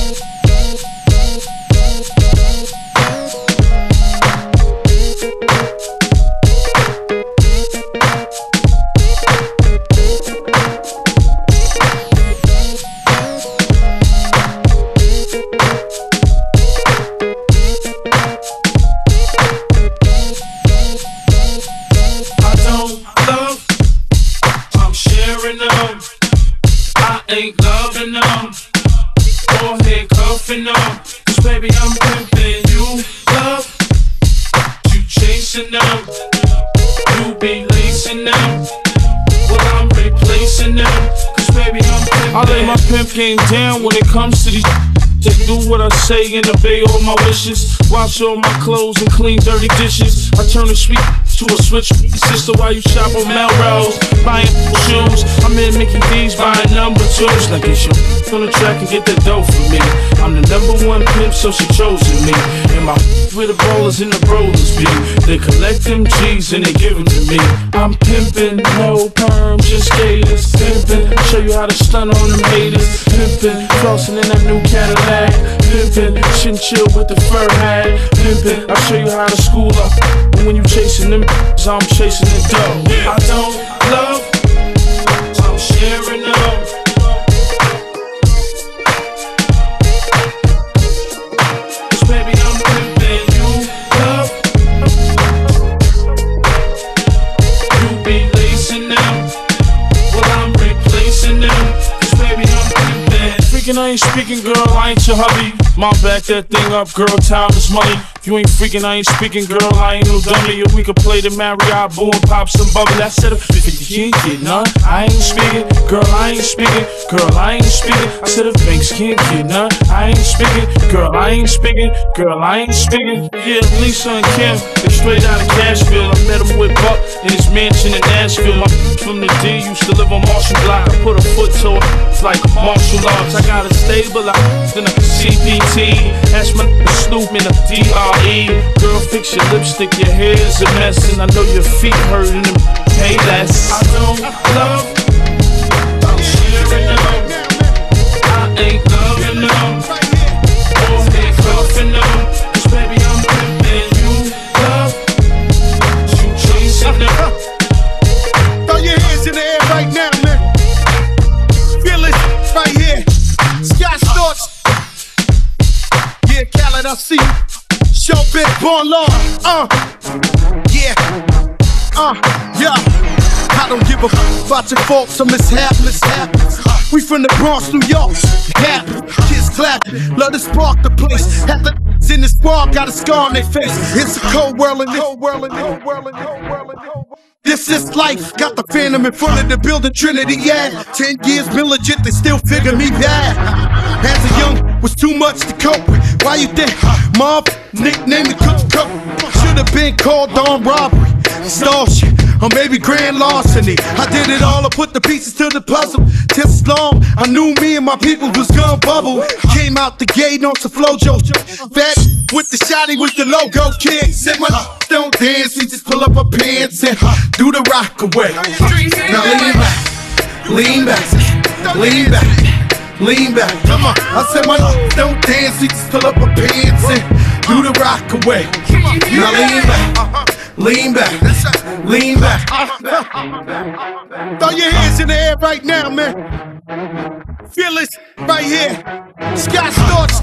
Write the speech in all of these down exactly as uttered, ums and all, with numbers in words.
Ain't loving them, or handcuffing them. Cause baby, I'm pimping you, love. You chasing them, you be lacing them. Well, I'm replacing them. Cause baby, I'm pimping. I lay my pimp game down when it comes to these. Just do what I say and obey all my wishes. Wash all my clothes and clean dirty dishes. I turn the sweet to a switch. Sister, while you shop on Melrose, buying shoes. I'm in Mickey D's buying number twos. Like it's your on the track and get that dough for me. I'm the number one pimp, so she chosen me. And my with the ballers and the rollers be. They collect them G's and they give them to me. I'm pimping, no perm, just gators. Pimping, show you how to stun on them haters. Pimping, crossing in that new Cadillac. Pimpin', chin chill with the fur hat. Pimpin', I'll show you how to school up. And when you chasing them, I'm chasing the dough. I don't love, I'm sharing them. Cause baby, I'm pimpin' you, love. You be lacing them, well I'm replacing them. Cause baby, I'm pimpin'. Freaking, I ain't speaking, girl, I ain't your hubby. Mom, back that thing up, girl, time is money. If you ain't freaking, I ain't speaking, girl, I ain't no dummy. If we could play the Marriott, boo, and pop some bubble. I said if fifty can't get none, I ain't speaking. Girl, I ain't speaking, girl, I ain't speaking. I said if Banks can't get none, I ain't speaking. Girl, I ain't speaking, girl, I ain't speaking. Yeah, Lisa and Kim, they straight out of Cashville. I met him with Buck in his mansion in Nashville. My from the D used to live on Marshall Block. I put a foot to it, it's like martial arts. I got a stable, I then a C P T. Ask my Snoop in a D R E. Girl, fix your lipstick, your hair's a mess, and I know your feet hurting them. Pay less. I don't love, I'm sharing them. I ain't loving them, or handcuffing them. Cause baby, I'm pimping you, love. You chasing them. Throw your hands in the air right now, man. Feel it right here. Scott Storch. Yeah, Khaled, I see you. Showbiz, born law. Uh, yeah. Uh, yeah. I don't give a fuck about your faults or mishaps. We from the Bronx, New York. Happy, kids clapping, love to spark the place. Half the in the squad got a scar on their face. It's a cold world and cold world and cold world and cold world and cold world. This is life, got the phantom in front of the building, Trinity, yeah. Ten years been legit, they still figure me bad. As a young, was too much to cope with. Why you think? Mob, nickname the cook cook. Should've been called on robbery, stall shit, or maybe grand larceny. I did it all, I put the pieces to the puzzle. Just long, I knew me and my people was gonna bubble. Came out the gate on some flojo. Fat with the shotty was the logo kid. Said my don't dance, we just pull up our pants and do the rock away. Now lean back, lean back, lean back, lean back. Come on, I said my don't dance, we just pull up our pants and do the rock away. Now lean back, lean back, lean back. Throw your hands in the air right now, man. Feel it right here. Scott Storch.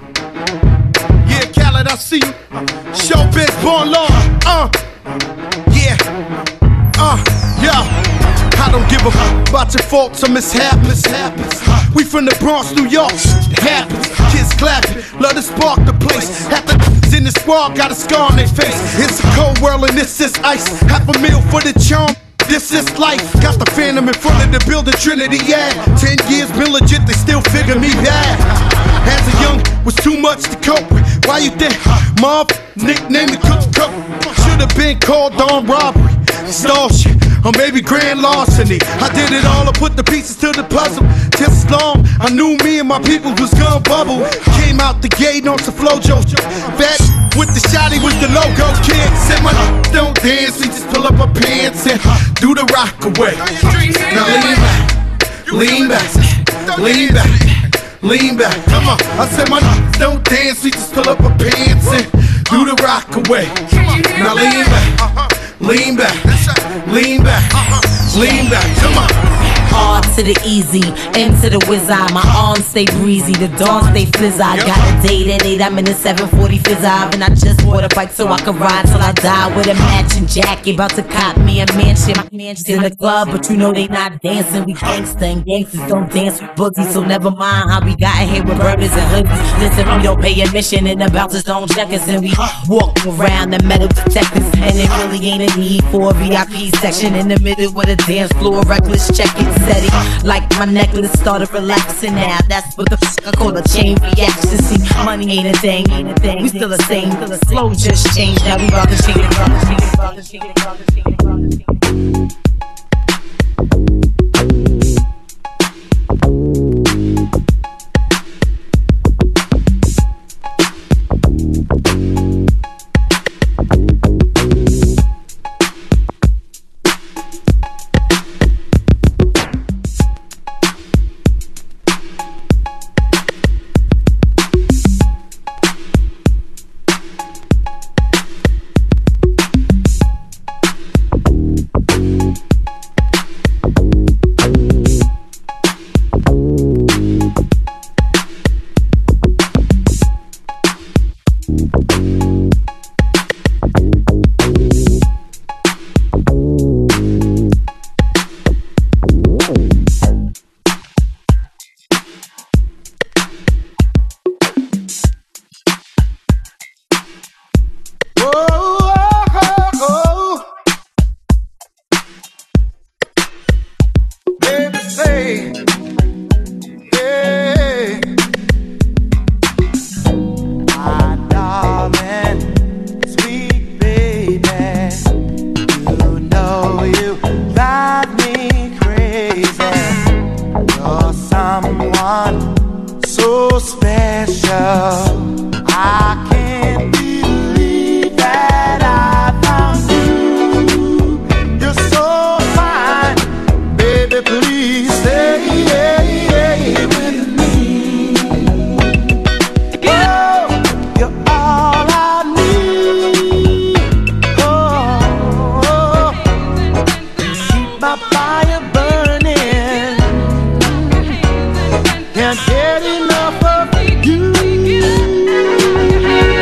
Yeah, Khaled, I see you. Showbiz, born law. Uh, yeah. Uh, yeah. I don't give a fuck about your faults or mishaps. We from the Bronx, New York. Happens, kids clapping, love to spark the place. Half the in the squad got a scar on their face. It's a cold world and this is ice. Half a meal for the charm. This is life. Got the phantom in front of the building, Trinity, yeah. Ten years been legit, they still figure me bad. As a young, was too much to cope with. Why you think? Mob, nickname the cook cook. Should've been called on robbery, stall shit, or maybe grand larceny. I did it all, I put the pieces to the puzzle. Just long, I knew me and my people was gonna bubble. Came out the gate on some flojo. Fat with the shotty was the logo kid. Said my don't dance, we just pull up our pants and do the rock away. Now lean back, lean back, lean back, lean back. Come on, I said my niggas don't dance, we just pull up our pants and do the rock away. Now lean back, lean back, lean back, lean back. Come on. Hard to the easy, into the wizard. My arms stay breezy, the dawn stay flizz. I got a date at eight, I'm in the seven forty fizz. And I just bought a bike so I can ride till I die with a matching jacket. About to cop me a mansion. My mansion's in the club, but you know they not dancing. We gangsta and gangsters don't dance with boogies. So never mind how we got here with burgers and hoodies. Listen, we don't pay admission and the bouncers don't check us. And we walk around the metal detectors. And it really ain't a need for a V I P section in the middle with a dance floor. Reckless check it. Like my necklace started relaxing now. That's what the fuck I call a chain reaction. See, money ain't a thing, ain't a thing. We still the same, the flow just changed. Now we rock the shit, rock the shit, rock the shit, rock the shit, rock the shit. Can't get enough of you.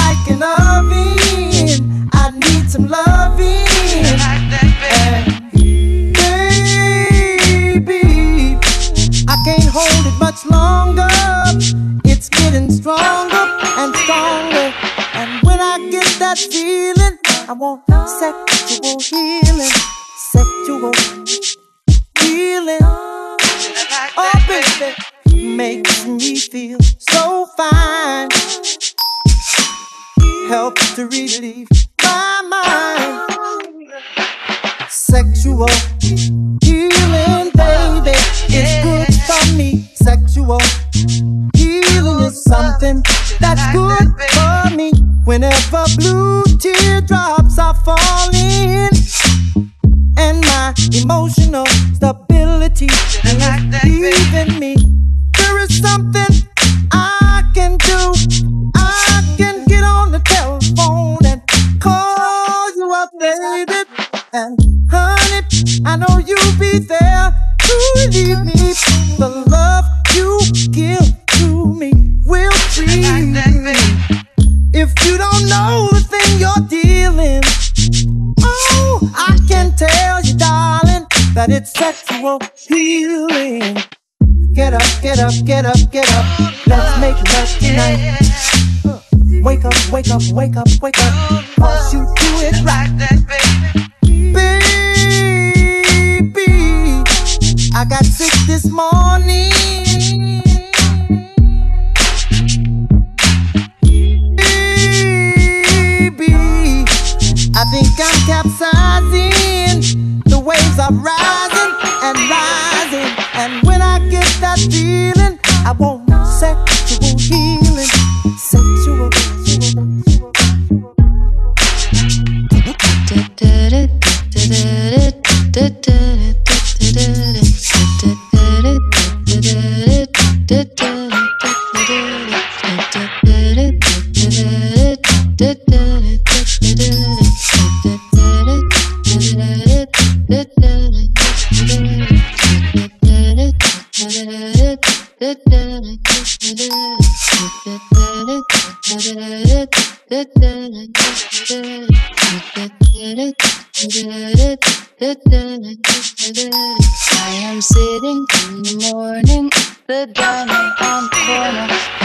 like an oven. I need some loving. And baby, I can't hold it much longer. It's getting stronger and stronger. And when I get that feeling, I want sexual healing. Sexual healing. Oh, baby, makes me feel so fine. Helps to relieve my mind. Sexual healing, baby, it's good for me. Sexual healing is something that's good for me. Whenever blue teardrops are falling and my emotional stability is leaving me, there is something I can do. I can get on the telephone and call you up, baby. And honey, I know you'll be there to relieve me. The love you give to me will free me. If you don't know the thing you're dealing, oh, I can tell you, darling, that it's sexual healing. Get up, get up, get up, get up. Let's make love tonight. Wake up, wake up, wake up, wake up. Cause you do it right, baby. I got sick this morning. I think I'm capsizing. The waves are rising and rising. And when I get that feeling, I want sexual healing. Sexual, I am sitting in the morning, the dining on the corner.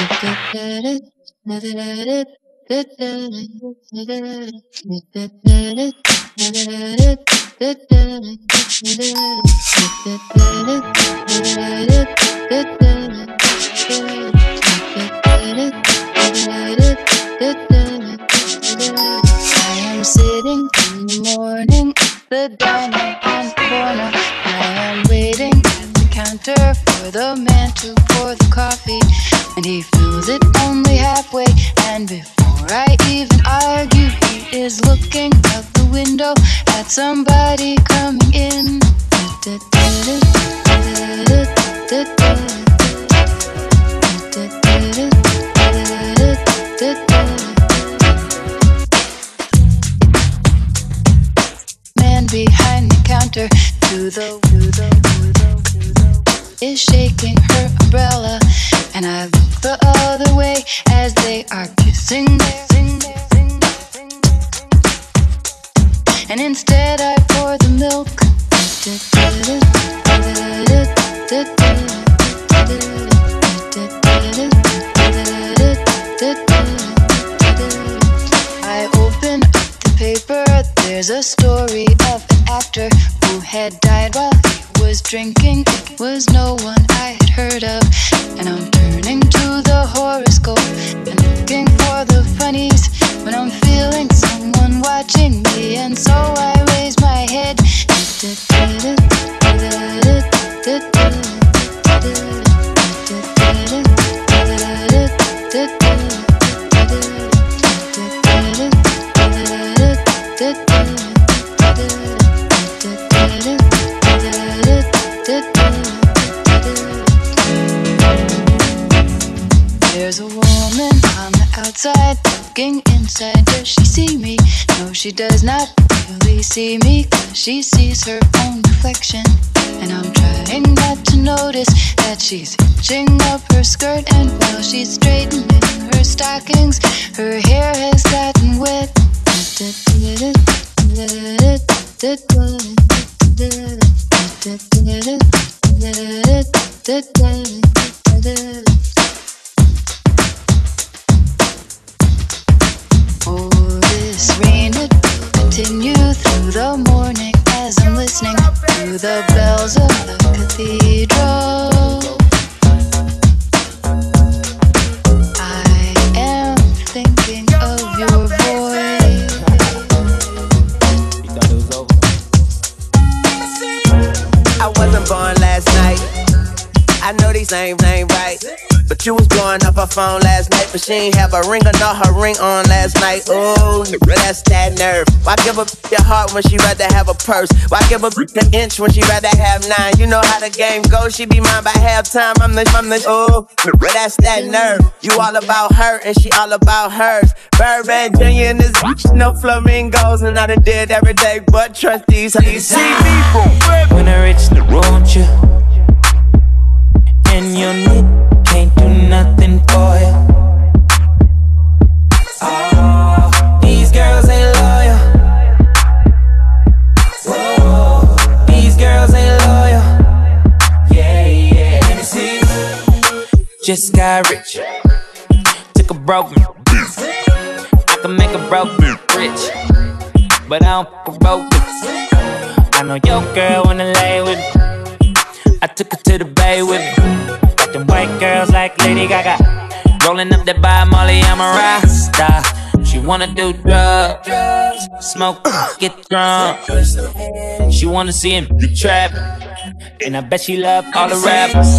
I am sitting in the morning, the dining on the corner. I am waiting at the counter for the man to pour the coffee, and he fills it only halfway. And before I even argue, he is looking out the window at somebody coming in. Man behind the counter to the, to the, to the, to the is shaking her umbrella, and I look the other way as they are kissing there. And instead I pour the milk. I open up the paper. There's a story of an actor who had died while he was drinking. It was no one I had heard of. And I'm turning to the horoscope and looking for the funnies when I'm feeling someone watching me. And so I raise my head. There's a woman on the outside looking inside. Does she see me? No, she does not really see me, 'cause she sees her own reflection. And I'm trying not to notice that she's hitching up her skirt, and while she's straightening her stockings, her hair has Oh, this rain would continue through the morning as I'm listening to the bells of the cathedral. I am thinking of your voice. You thought it was over? I wasn't born last night. I know these names ain't right, but you was blowing up her phone last night, but she ain't have a ring or not her ring on last night. Ooh, that's that nerve. Why give a your heart when she rather have a purse? Why give a an inch when she rather have nine? You know how the game goes, she be mine by halftime. I'm the, I'm the, ooh, that's that nerve. You all about her and she all about hers. Birdman Junior in this bitch, no flamingos, and I done did every day, but trust these. You see me from when I reach the road, you and your knit can't do nothing for you. Oh, these girls ain't loyal. Whoa, these girls ain't loyal. Yeah, yeah. Let me see. Just got rich. Took a broke man. I can make a broke man rich, but I don't fuck a broke bitch. I know your girl wanna lay with me. I took her to the bay with me. Got them white girls like Lady Gaga, rolling up that by Molly, I'm a Rasta. She wanna do drugs, smoke, get drunk. She wanna see him trap, and I bet she love all the rappers.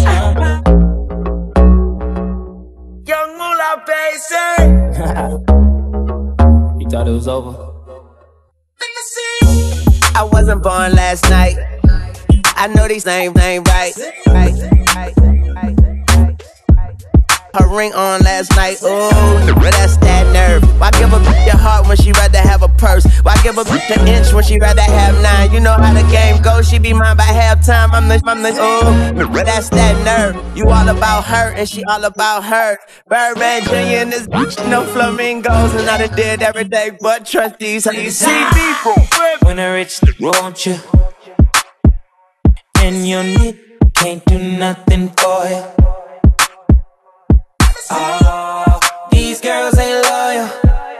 Young Moolah, baby. You thought it was over? I wasn't born last night. I know these names ain't right. right, right, right, right. Her ring on last night, ooh, that's that nerve. Why give a bitch your heart when she rather have a purse? Why give a bitch an inch when she rather have nine? You know how the game goes, she be mine by halftime. I'm the, I'm the, ooh, that's that nerve. You all about her and she all about hers. Birdman Junior in this bitch, no flamingos, and I done did every day, but trust these. You see me from when I reach the road, you and your knit can't do nothing for you. Oh, these girls ain't loyal.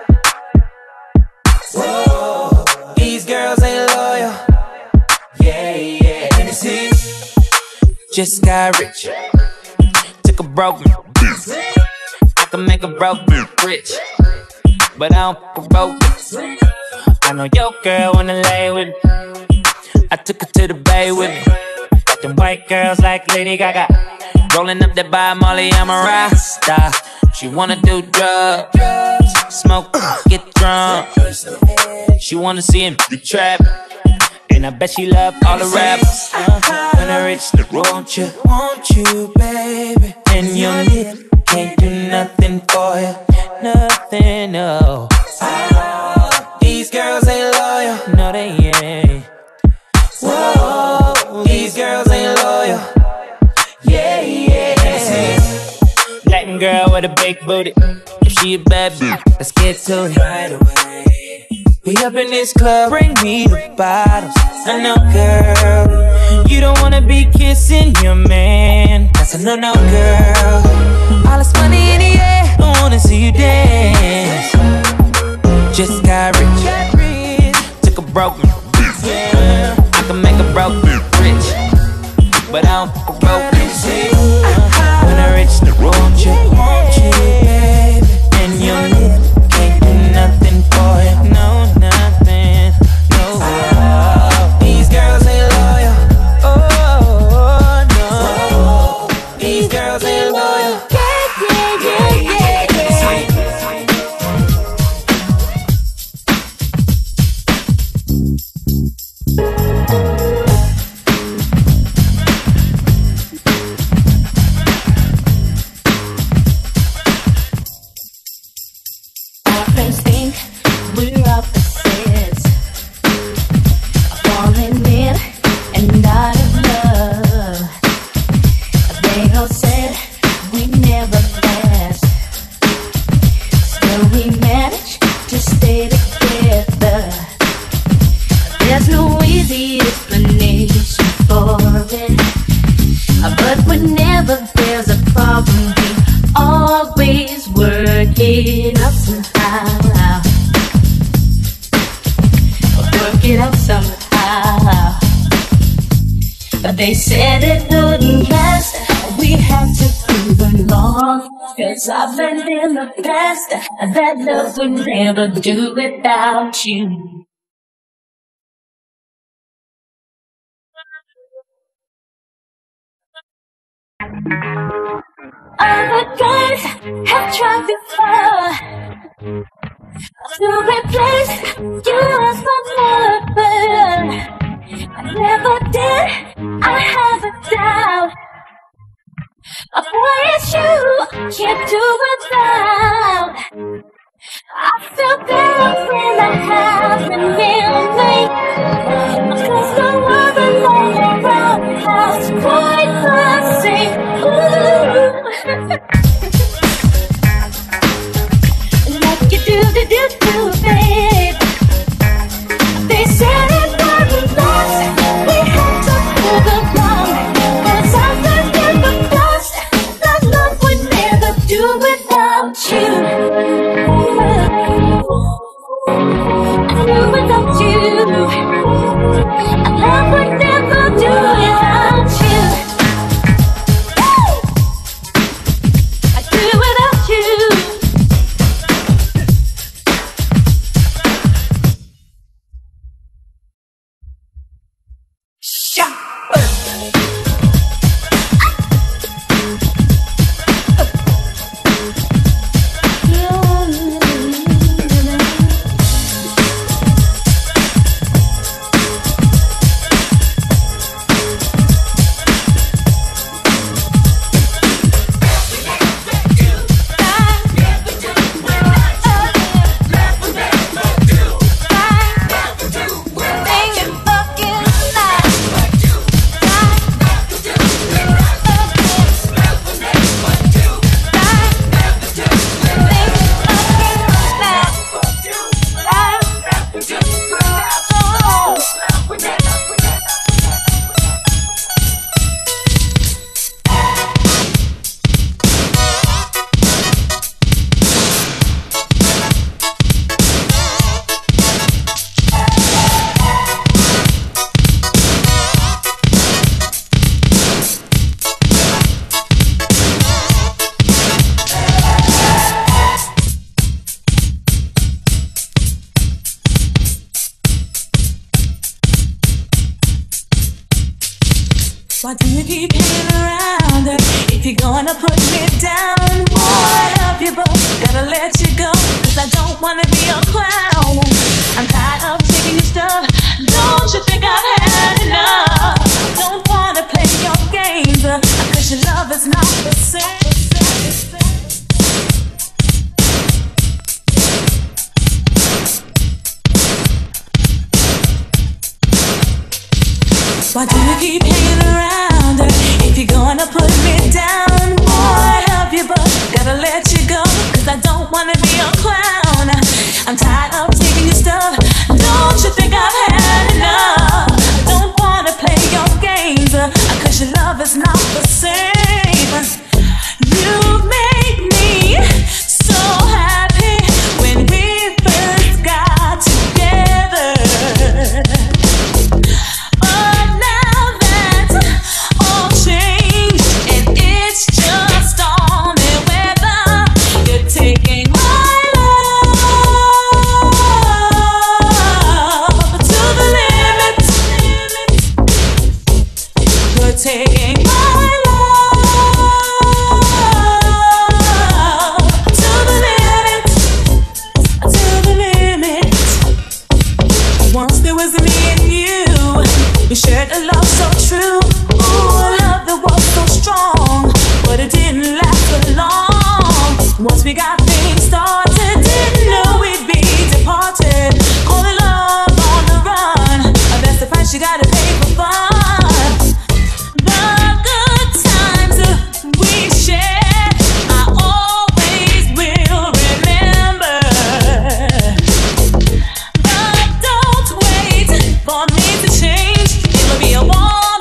Whoa, these girls ain't loyal. Yeah, yeah. Let me see. Just got rich. Took a broke man. I can make a broke man rich, but I don't fuck a broke bitch. I know your girl wanna lay with me. I took her to the bay with me. Got them white girls like Lady Gaga, rolling up that by Molly, I'm a Rasta. She wanna do drugs, smoke, get drunk. She wanna see him trap, and I bet she love all the rappers. When I reach the road, won't you, won't you, baby? And your knit can't do nothing for you, nothing, no. Oh, these girls ain't loyal, no they ain't. Whoa, these girls ain't loyal. Yeah, yeah. Latin girl with a big booty. If she a bad bitch, let's get to it right away. We up in this club, bring me the bottles. I know, girl, you don't wanna be kissing your man. That's a no-no, girl. All this money in the air, I wanna see you dance. Just got rich, took a broke man. Yeah. I can make a broke rich, but I don't fuck a broke bitch. When I reach the road, won't you, won't you, baby? And your knit can't do nothing for you, no, nothing, no. Oh, these girls ain't loyal, oh, no. These girls ain't loyal. Yeah, yeah, yeah, yeah, yeah. There's no way it up somehow. Work it up somehow. But they said it wouldn't last. We had to prove them wrong. Cause I've learned in the past that love would never do without you. Other guys have tried before to replace you as my lover. I never did, I have a doubt. But boy, it's you, can't do without. I feel better when I have an memory. Cause no other love around has quite the same. Like you do, do, do, do, babe. They said it wouldn't last. We had to prove it wrong. Cause I learned in the past that love would never do without you. I do without you. Love would never do without you. I do without you. Why do you keep hanging around? If you're gonna put me down, boy, help you both, gotta let you go. Cause I don't wanna be a clown. I'm tired of taking your stuff. Don't you think I've had enough? Don't wanna play your games, cause your love is not the same. Why do you keep hanging around? If you're gonna put me down, boy, help you but gotta let you go. Cause I don't wanna be a clown. I'm tired of taking your stuff. Don't you think I've had enough? I don't wanna play your games, cause your love is not the same. You made me so happy when we first got together. Taking my love to the limit, to the limit. Once there was me and you, we shared a love so true. Ooh, a love that was so strong, but it didn't last for long. Once we got things started, didn't know we'd be departed. All the love on the run, that's the price you gotta pay for fun. For me to change, it'll be a war.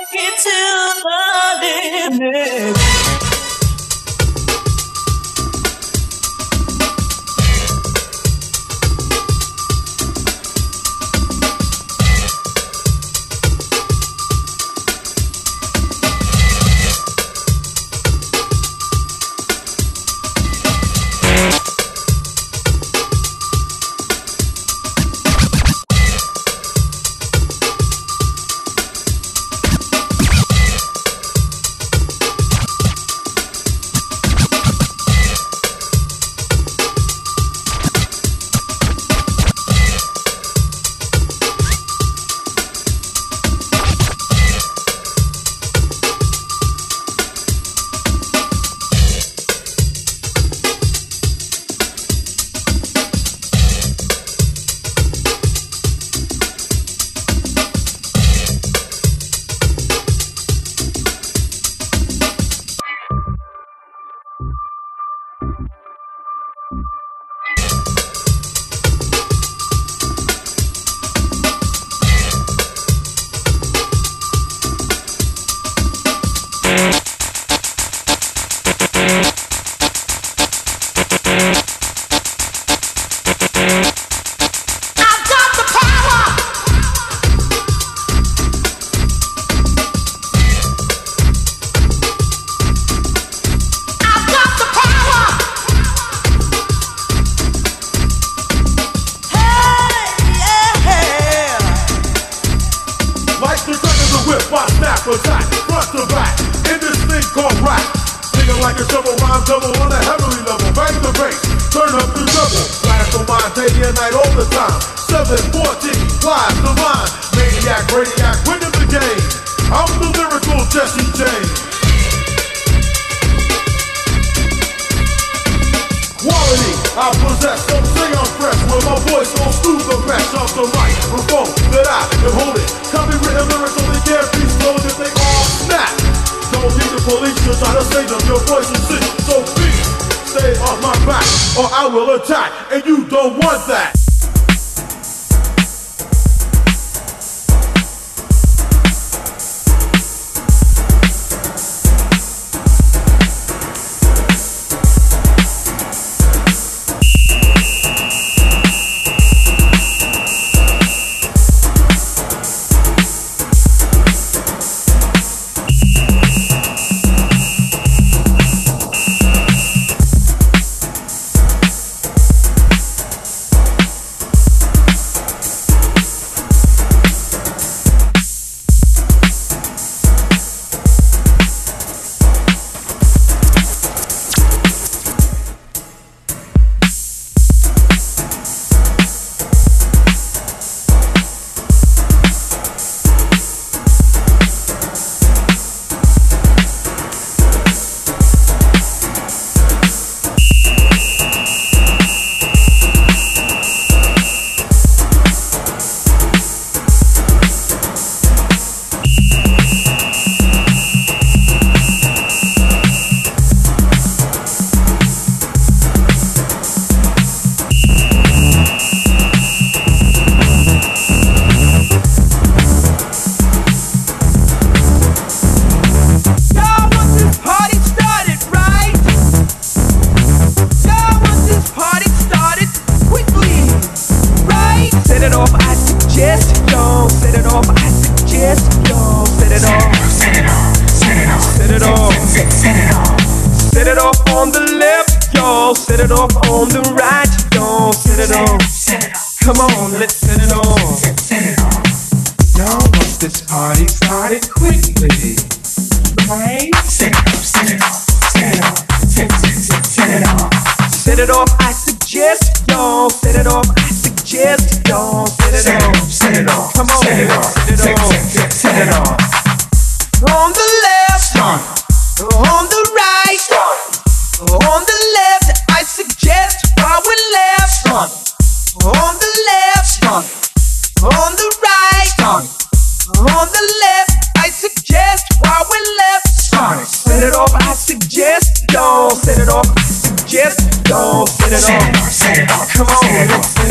it to the limit.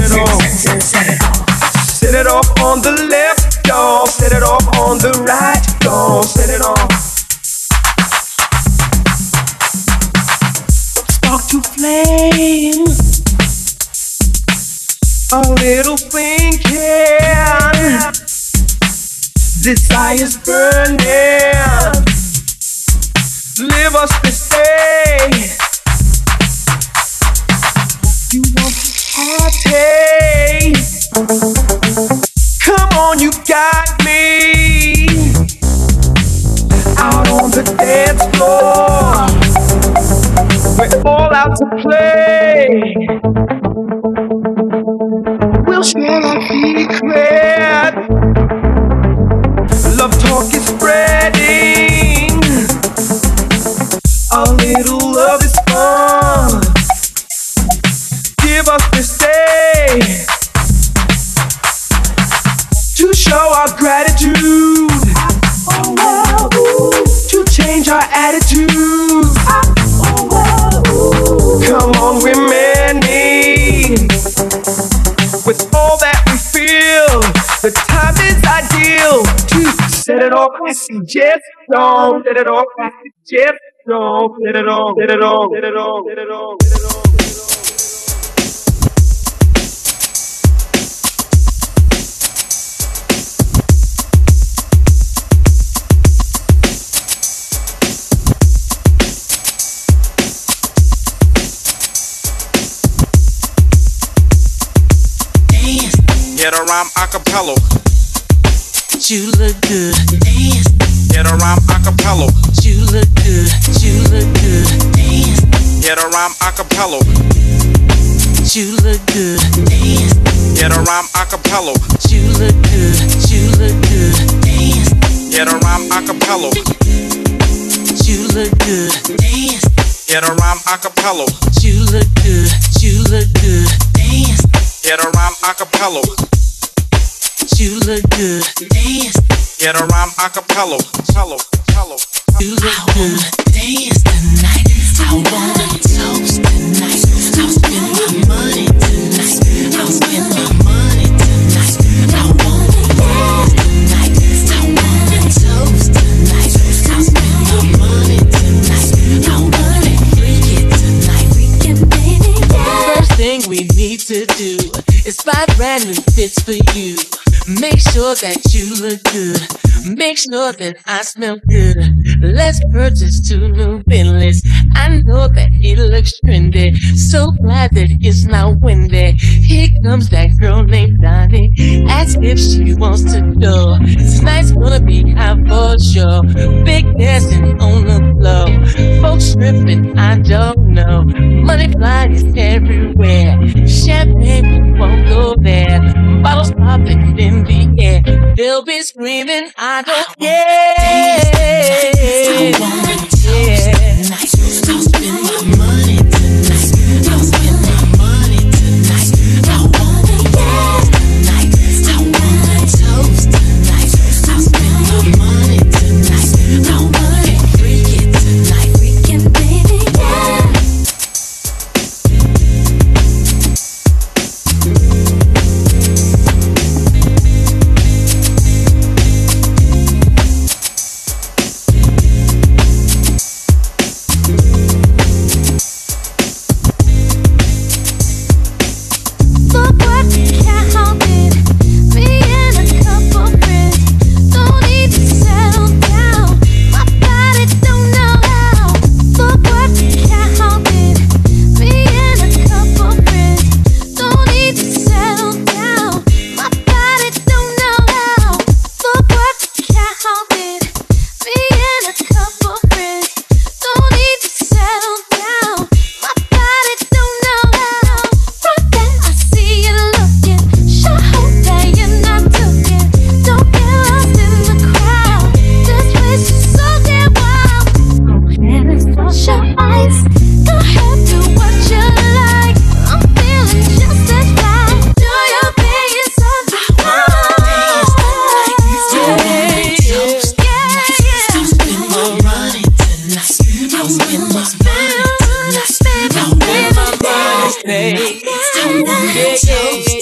Set it off on the left, y'all. Set it off on the right. A little thinking, desire's burning. Live us to stay. You want to happy. Come on, you got me. Out on the dance floor, we're all out to play. We'll share our secret. Love talk is spreading. A little love is fun. Give us this day to show our gratitude, to change our attitude. Come on, we're many. With all that we feel, the time is ideal to set it off. It's just don't let it off. It's just don't let it off. Let it off. Let it off. Let it off. Let it off. Get a rhyme acapella. You look good. Dance. Get a rhyme acapella. You look good. You look good. Dance. Get a rhyme acapella. You look good. Dance. Get a rhyme acapella. You look good. You look good. Dance. Get a rhyme acapella. You look good. Dance. Get a rhyme acapella. You look good. You look good. Dance. Get a rhyme acapella. You look good. Dance. Get a rhyme acapella. Cello, cello. You look good. Dance tonight. I wanna toast tonight. I'll spend my money tonight. I'll spend my money tonight. I wanna dance tonight. I wanna toast tonight. I'll spend my money tonight. I wanna freak it tonight. Freak it, baby. First thing we need to do is buy brand new fits for you. Make sure that you look good. Make sure that I smell good. Let's purchase two new Bentleys. I know that it looks trendy. So glad that it's not windy. Here comes that girl named Donnie. As if she wants to go. Tonight's gonna be hot for sure. Big dancing on the floor. Folks stripping, I don't know. Money flying everywhere. Champagne, we won't go there. Bottles popping in the air. They'll be screaming, I don't care. I wanna toast tonight. I'll spend my money tonight. I'll spend my money tonight. I wanna dance tonight. I wanna toast tonight. I'll spend my money tonight. I wanna freak it tonight. Freak it, baby, yeah. Yeah, yeah, yeah.